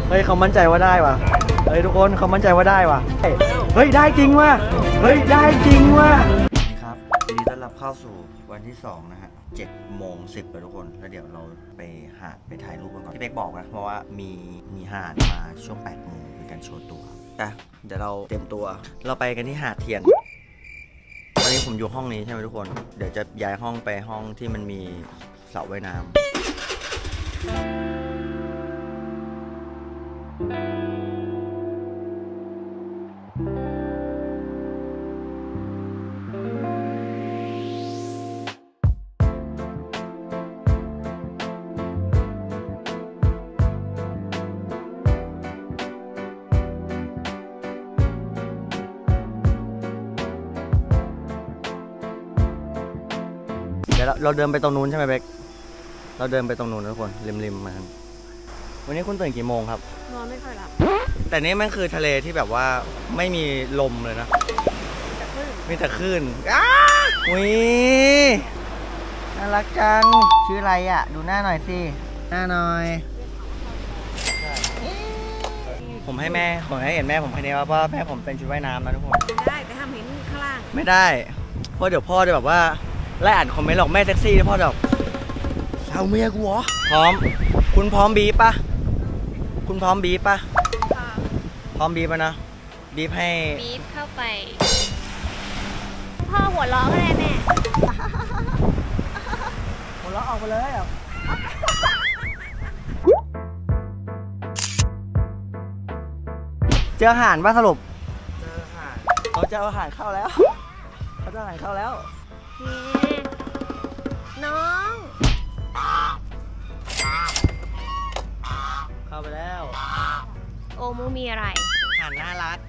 เฮ้ยเขามั่นใจว่าได้ว่ะเฮ้ยทุกคนเขามั่นใจว่าได้ว่ะเฮ้ยได้จริงว่ะเฮ้ยได้จริงว่ะครับยินดีต้อนรับเข้าสู่วันที่2นะฮะ7:10แล้วทุกคนแล้วเดี๋ยวเราไปหาดไปถ่ายรูปกันก่อนที่เป๊กบอกนะเพราะว่ามีหาดมาช่วง8 โมงเป็นการโชว์ตัวแต่เดี๋ยวเราเตรียมตัวเราไปกันที่หาดเทียนตอนนี้ผมอยู่ห้องนี้ใช่ไหมทุกคนเดี๋ยวจะย้ายห้องไปห้องที่มันมีสระว่ายน้ำเดี๋ยวเราเดินไปตรงนู้นใช่ไหมเบคเราเดินไปตรงนู้นทุกคนริมมาครับวันนี้คุณตื่นกี่โมงครับนอนไม่ค่อยหลับแต่นี่มันคือทะเลที่แบบว่าไม่มีลมเลยนะมีแต่คลื่นอุ้ยน่ารักจังชื่ออะไรอ่ะดูหน้าหน่อยสิหน้าหน่อยผมให้เห็นแม่ผมให้เนี่ยว่าแม่ผมเป็นชุดว่ายน้ำนะทุกคนได้แต่ห้ามเห็นข้างล่างไม่ได้เพราะเดี๋ยวพ่อจะแบบว่าไล่อ่านคอมเมนต์หรอกแม่เซ็กซี่พ่อแบบเอาเมียกูเหรอพร้อมคุณพร้อมบีบปะคุณพร้อมบีบปะพร้อมบีบปะนะบีบให้บีบเข้าไปพ่อหัวเราะก็ได้แม่หัวเราะออกไปเลยเจออาหารป่ะสรุปเจออาหารเขาจะเอาอาหารเข้าแล้วเขาจะอาหารเข้าแล้วน้องเข้าไปแล้วโอมูมีอะไรห่านน่ารัก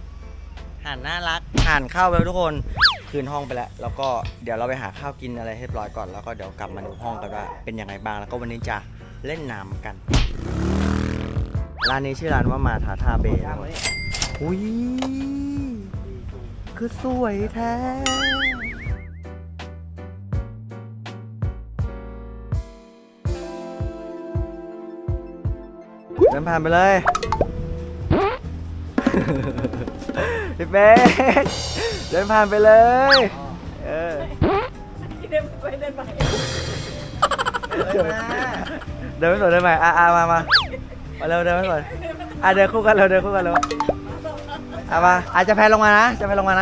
ห่านเข้าไปแล้วทุกคนคืนห้องไปแล้วแล้วก็เดี๋ยวเราไปหาข้าวกินอะไรให้เรียบร้อยก่อนแล้วก็เดี๋ยวกลับมาดูห้องกันว่าเป็นยังไงบ้างแล้วก็วันนี้จะเล่นน้ำกันร้านนี้ชื่อร้านว่ามาทาเบย์อุ้ยคือสวยแท้เดินผ่านไปเลยพี่เป๊กเดินผ่านไปเลยเดินไปเดินไปสวยเดินใหม่มาเร็วเดินไม่สวยเดินคู่กันเร็วมาอาจจะแพนลงมานะ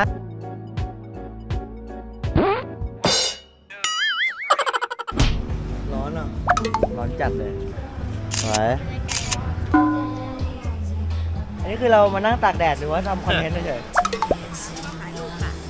ร้อนอ่ะร้อนจัดเลยสวยอันนี้คือเรามานั่งตากแดดหรือว่าทำคอนเทนต์เฉยถ่ายรูปค่ะ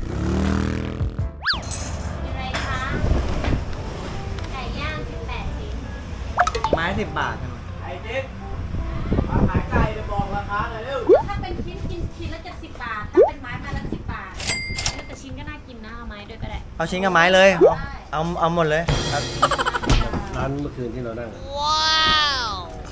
อะไรคะไก่ย่าง18 ชิ้นไม้10 บาทไอ้จิ๊ดมาขายไก่จะบอกราคาหน่อยเร็วถ้าเป็นชิ้นละ70 บาทถ้าเป็นไม้ละ10 บาทแต่ชิ้นก็น่ากินนะเอาไม้ด้วยก็ได้เอาชิ้นกับไม้เลยเอาหมดเลยร้านเมื่อคืนที่เรานั่งว้าว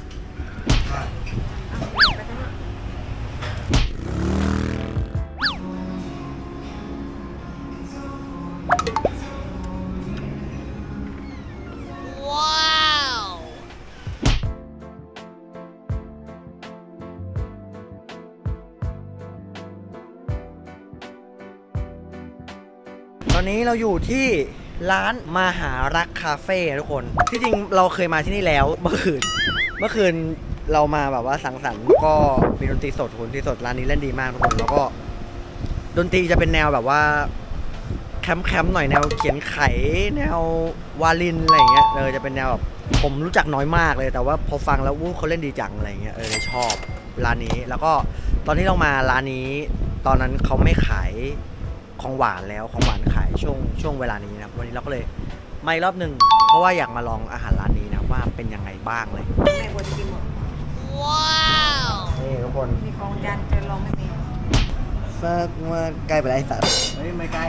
ตอนนี้เราอยู่ที่ร้านมหารักคาเฟ่ทุกคนที่จริงเราเคยมาที่นี่แล้วเมื่อคืนเรามาแบบว่าสังสรรค์ก็มีดนตรีสดร้านนี้เล่นดีมากทุกคนแล้วก็ดนตรีจะเป็นแนวแบบว่าแคมป์หน่อยแนวเขียนไขแนววาลินอะไรเงี้ยจะเป็นแนวแบบผมรู้จักน้อยมากเลยแต่ว่าพอฟังแล้วเขาเล่นดีจังอะไรเงี้ยเลยชอบร้านนี้แล้วก็ตอนที่เรามาร้านนี้ตอนนั้นเขาไม่ขายของหวานแล้วของหวานขายช่วงเวลานี้นะวันนี้เราก็เลยมาอีกรอบหนึ่งเพราะว่าอยากมาลองอาหารร้านนี้นะว่าเป็นยังไงบ้างเลยแม่ควรจะกินหมดว้าวนี่ทุกคนมีของจานจะลองไม่มีฟักว่าใกล้ไปแล้วไอ้สัตว์ไม่ใกล้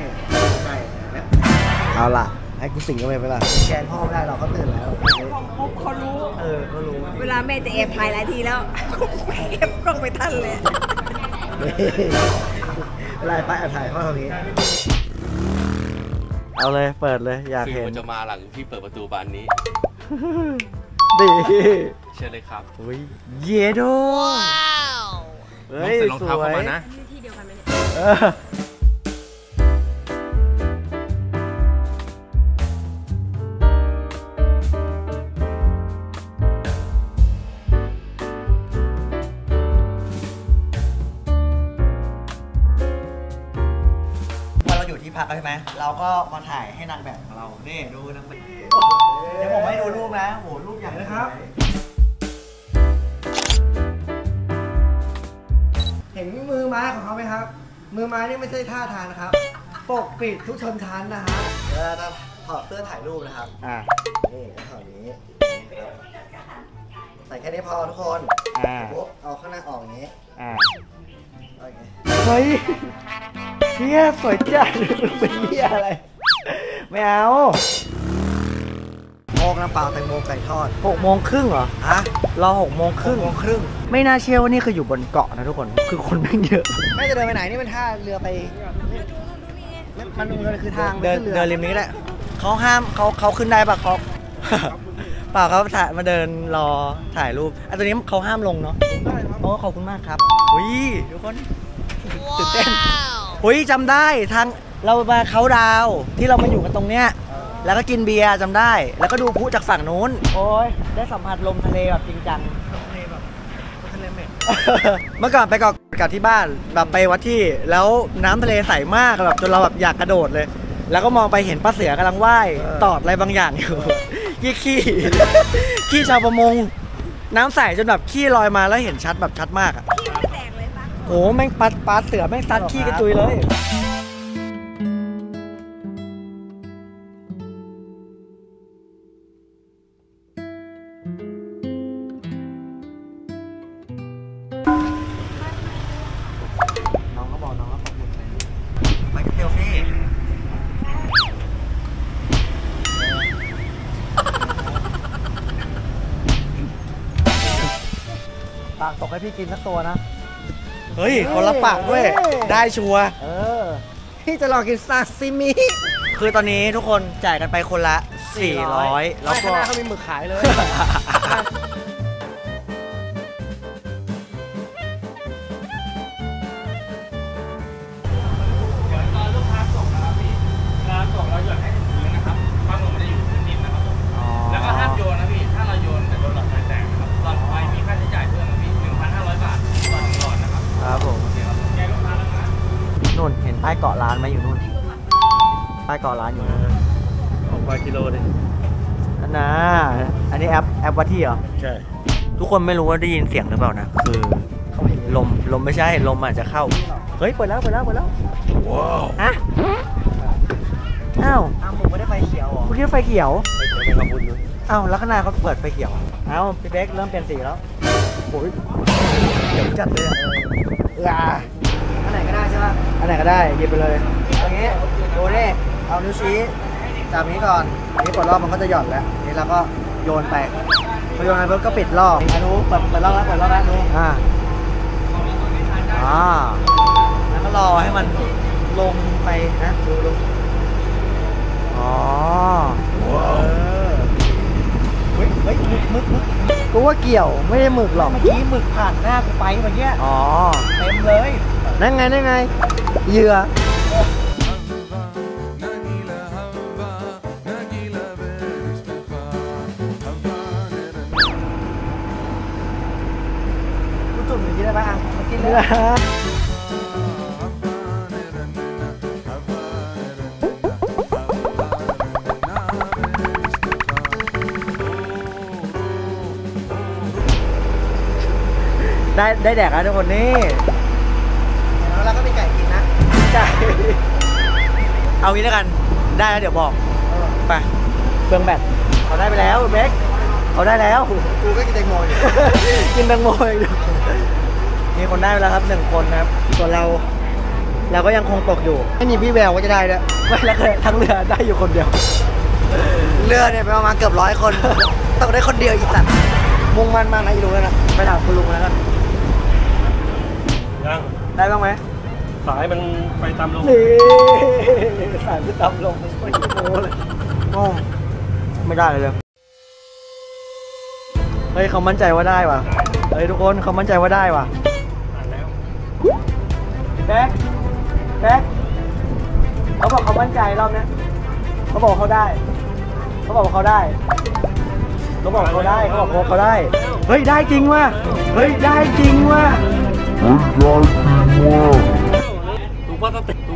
เอาล่ะให้กูสิงกันไปล่ะแกนพ่อไม่ได้เราก็ตื่นแล้วเขารู้เขารู้เวลาแม่จะแอบถ่ายหลายทีแล้วแอบกล้องไปทันเลยไล่ไปถ่ายข้อตรงนี้เอาเลยเปิดเลยอยากเห็นจะมาหลังพี่เปิดประตูบานนี้ดีเชิญเลยครับอุ้ยเยโดเฮ้ยใส่รองเท้าเข้ามานะที่เดียวกันไหมเนี่ยเออพอเราอยู่ที่พักใช่ไหมเราก็มาถ่ายให้นางแบบของเรานี่ดูนางแบบเดี๋ยวผมให้ดูรูปนะโหรูปใหญ่นะครับ เห็นมือไม้ของเขาไหมครับ มือไม้นี่ไม่ใช่ท่าทางนะครับ ปกปิดทุกชนชั้นนะฮะเวลาจะถอดเสื้อถ่ายรูปนะครับ นี่ถอดนี้ใส่แค่นี้พอทุกคนปุ๊บเอาข้างหน้าออกอย่างนี้เฮ้ยเชี่ยสวยจัดเป็นเหี้ยอะไร ไม่เอาโมกน้ำเปล่าแตงโมไก่ทอด6:30เหรอฮะรอ6:30ไม่น่าเชื่อว่านี่คืออยู่บนเกาะนะทุกคนคือคนแม่งเยอะไม่จะเดินไปไหนนี่มันท่าเรือไปมันคือทางเดินริมนี้แหละเขาห้ามเขาขึ้นได้ปะเขา เปล่าเขาถ่ายมาเดินรอถ่ายรูปอันตัวนี้เขาห้ามลงเนาะโอ้ขอบคุณมากครับอุ้ยทุกคนตื่นเต้นอุ้ยจำได้ทางเรามาเขาดาวที่เรามาอยู่กันตรงเนี้ยแล้วก็กินเบียร์จำได้แล้วก็ดูพลุจากฝั่งนู้นโอ้ยได้สัมผัสลมทะเลแบบจริงจังทะเลแบบทะเลเม็ด เมื่อก่อนไปกับที่บ้านแบบไปวัดที่แล้วน้ำทะเลใสมากแบบจนเราแบบอยากกระโดดเลย แล้วก็มองไปเห็นป้าเสือกำลังว่ายตอดอะไรบางอย่างอยู่ ขี้ชาวประมงน้ำใสจนแบบขี้ลอยมาแล้วเห็นชัดแบบชัดมากอ่ะที่ไม่แตกเลยปะโอ้แม่งปลาเสือแม่งซัดขี้กระจุยเลยน้องก็บอกน้องก็ขอบคุณไปเซลฟี่ปากตกให้พี่กินสักตัวนะเฮ้ยคนละปากด้วยได้ชัวร์พี่จะลองกินซาซิมิคือตอนนี้ทุกคนจ่ายกันไปคนละ400แล้วก็เขามีหมึกขายเลยแล้วก็ห้ามโยนนะพี่ ถ้าเราโยนแต่โดนหลอดไฟแตกนะครับ หลอดไฟมีค่าใช้จ่ายเพิ่มนะพี่ 1,500 บาทต่อ1หลอดนะครับครับผมแกลูกค้าแล้วนะนู่นเห็นป้ายเกาะร้านไหมอยู่นู่นป้ายเกาะร้านอยู่นู่น 600 กิโลเลยนะอันนี้แอปวัดที่เหรอใช่ทุกคนไม่รู้ว่าได้ยินเสียงหรือเปล่านะคือลมไม่ใช่ลมอาจจะเข้าเฮ้ยเปิดแล้วว้าวฮะอ้าวผมไม่ได้ไฟเขียวหรอคุณคิดว่าไฟเขียวไปเจอกันกับบุญอยู่อ้าวแล้วข้างหน้าเขาเปิดไฟเขียวอ้าวพี่เบ๊กเริ่มเปลี่ยนสีแล้วโอ้ยเดี๋ยวจัดเลยอันไหนก็ได้ใช่ป่ะอันไหนก็ได้หยิบไปเลยอย่างงี้ดูนี่เอานิ้วชี้จับนี้ก่อนนี้กดรอบมันก็จะหย่อนแล้วนี่เราก็โยนไปพอโยนไปปุ๊บก็ปิดรอบดูเปิดรอบแล้วดูแล้วก็รอให้มันลงไปนะดูอ๋อเฮ้ยมึกกูว่าเกี่ยวไม่ได้หมึกหรอกเมื่อกี้หมึกผ่านหน้ากูไปเมื่อกี้อ๋อเต็มเลยนั่นไงเหยื่อกูจุ่มอย่างนี้ได้ไหมอ่ะมากินเรือได้แดกแล้วทุกคนนี่แล้วเราก็มีไก่กินนะไก่เอางี้แล้วกันได้แล้วเดี๋ยวบอกไปเบืองแบตเขาได้ไปแล้วเบคเขาได้แล้วกูก็กินแตงโมอยู่ กินแตงโมอยู่มีคนได้ไปแล้วครับ1 คนนะครับส่วนเราก็ยังคงตกอยู่ไม่มีพี่แววว่าจะได้ด้วยไม่แล้วเลยทั้งเรือได้อยู่คนเดียวเรือเนี่ยประมาณเกือบ100 คนตกได้คนเดียวอีกสัตว์มุ่งมั่นมากนะอีลุงเลยนะไปถามคุณลุงแล้วกันยังได้บ้างไหมสายมันไปตามลมนี่สายไปตามลมไม่โม้เลยโอ้ไม่ได้เลยเฮ้ยเขามั่นใจว่าได้ว่ะเฮ้ยทุกคนเขามั่นใจว่าได้ว่ะอ่านแล้วแบ็คเขาบอกเขามั่นใจรอบนี้เขาบอกเขาได้เขาบอกเขาได้เขาบอกเขาได้เขาบอกเขาได้เฮ้ยได้จริงว่ะเฮ้ยได้จริงว่ะถูกว่าต้องติด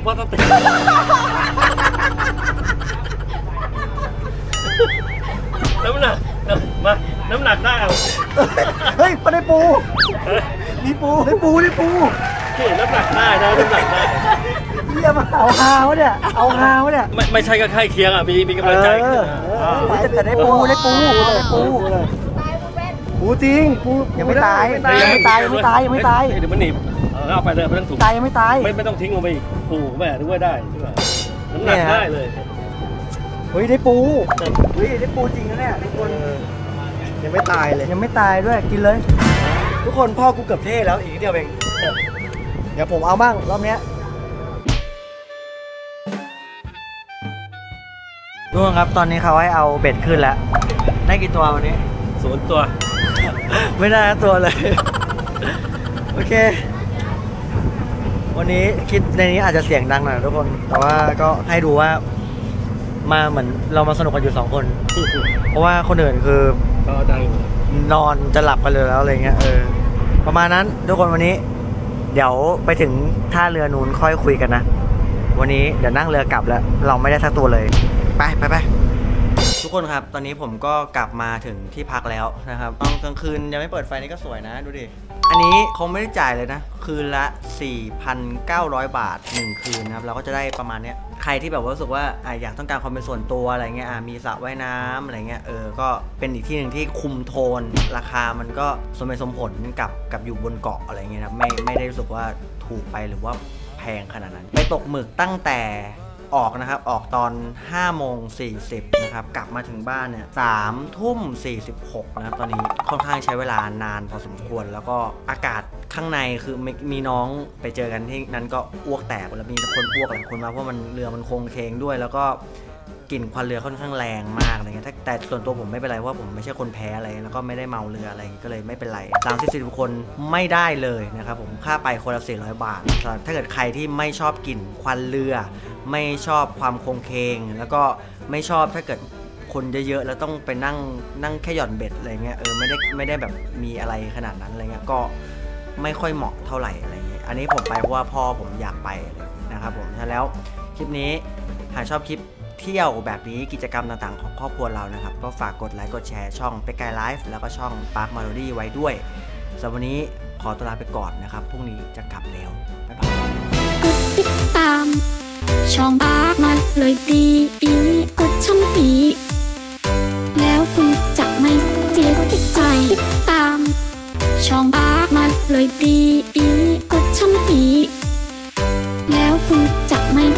น้ำหนักมาน้ำหนักได้เอาเฮ้ยพอได้ปูมีปูได้ปูนี่น้ำหนักได้นะน้ำหนักได้เยี่ยมเอาฮาวะเนี่ยไม่ใช่ก็ใกล้เคียงอ่ะมีกำลังใจแต่ได้ปูปูจริงปูยังไม่ตายเดี๋ยวมันหนีบเอาไปเลยไม่ต้องถูกตายยังไม่ตายไม่ต้องทิ้งลงไปอีกปูแม่ด้วยได้ใช่ป่ะน้ำหนักได้เลยเฮ้ยได้ปูจริงนะเนี่ยทุกคนยังไม่ตายเลยยังไม่ตายด้วยกินเลยทุกคนพ่อกูเกือบเท่แล้วอีกนิดเดียวเองเดี๋ยวผมเอาบ้างรอบเนี้ยทุกคนครับตอนนี้เขาให้เอาเบ็ดขึ้นแล้วได้กี่ตัววันนี้ 0 ตัวไม่ได้ตัวเลยโอเควันนี้คลิปในนี้อาจจะเสียงดังหน่อยทุกคนแต่ว่าก็ให้ดูว่ามาเหมือนเรามาสนุกกันอยู่2 คนเพราะว่าคนอื่นคือก็ดังนอนจะหลับกันเลยแล้วอะไรเงี้ยประมาณนั้นทุกคนวันนี้เดี๋ยวไปถึงท่าเรือนู้นค่อยคุยกันนะวันนี้เดี๋ยวนั่งเรือกลับแล้วเราไม่ได้สักตัวเลยไปทุกคนครับตอนนี้ผมก็กลับมาถึงที่พักแล้วนะครับตอนกลางคืนยังไม่เปิดไฟนี่ก็สวยนะดูดิอันนี้เขาไม่ได้จ่ายเลยนะคืนละ 4,900 บาท1คืนนะครับเราก็จะได้ประมาณเนี้ยใครที่แบบว่ารู้สึกว่าอยากต้องการความเป็นส่วนตัวอะไรเงี้ยมีสระว่ายน้ำอะไรเงี้ยก็เป็นอีกที่หนึ่งที่คุมโทนราคามันก็สมเหตุสมผลกับอยู่บนเกาะอะไรเงี้ยนะไม่ได้รู้สึกว่าถูกไปหรือว่าแพงขนาดนั้นไปตกหมึกตั้งแต่ออกนะครับออกตอน5:40นะครับกลับมาถึงบ้านเนี่ย3:46นะครับตอนนี้ค่อนข้างใช้เวลานานพอสมควรแล้วก็อากาศข้างในคือมีน้องไปเจอกันที่นั้นก็อ้วกแตกแล้วมีคนอ้วกหลายคนมาเพราะมันเรือมันโค้งเคงด้วยแล้วก็กลิ่นควันเรือค่อนข้างแรงมากอะไรเงี้ยแต่ส่วนตัวผมไม่เป็นไรเพราะผมไม่ใช่คนแพ้อะไรแล้วก็ไม่ได้เมาเรืออะไรก็เลยไม่เป็นไร30-40 คนไม่ได้เลยนะครับผมค่าไปคนละ400 บาทถ้าเกิดใครที่ไม่ชอบกลิ่นควันเรือไม่ชอบความโค้งเคงแล้วก็ไม่ชอบถ้าเกิดคนเยอะๆแล้วต้องไปนั่งแค่หย่อนเบ็ดอะไรเงี้ยไม่ได้แบบมีอะไรขนาดนั้นอะไรเงี้ยก็ไม่ค่อยเหมาะเท่าไหร่อะไรเงี้ยอันนี้ผมไปเพราะว่าพ่อผมอยากไปนะครับผมแล้วคลิปนี้หากชอบคลิปเที่ยวแบบนี้กิจกรรมต่างๆของครอบครัวเรานะครับก็ฝากกดไลค์กดแชร์ช่องเป็กไกไลฟ์แล้วก็ช่องปาร์คมาโลดี้ไว้ด้วยสำหรับวันนี้ขอตัวลาไปก่อนนะครับพรุ่งนี้จะกลับแล้วบ๊ายบายกดติดตามช่องปาร์คมาเลยดีกดช่องปีแล้วคุณจะไม่เสียใจติดตามช่องปาร์คมาเลยดีกดช่องปีแล้วคุณจะไม่